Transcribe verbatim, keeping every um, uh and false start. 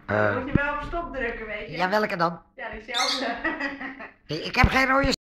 Uh, Moet je wel op stop drukken, weet je? Ja, welke dan? Ja, diezelfde. Ik heb geen rode